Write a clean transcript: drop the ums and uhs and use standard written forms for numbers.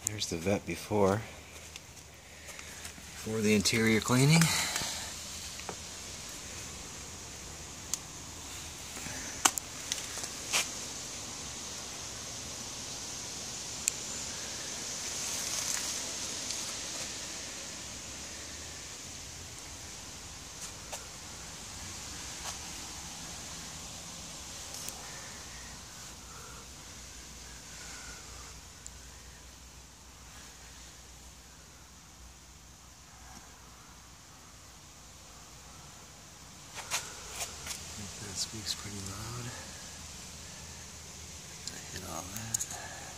There's the vet before the interior cleaning. That speaks pretty loud. I hit all that.